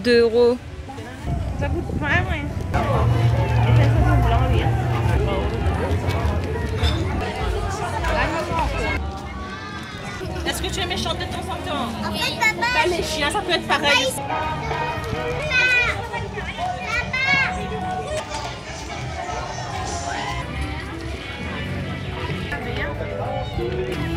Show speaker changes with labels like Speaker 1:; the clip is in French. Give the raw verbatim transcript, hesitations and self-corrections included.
Speaker 1: deux euros.
Speaker 2: Ça coûte pas, ouais. Et ça, ça coûte blanc, oui. Est-ce que tu es méchante de temps en temps?
Speaker 3: En fait, papa,
Speaker 2: Pas les chiens, ça peut être pareil.
Speaker 3: papa.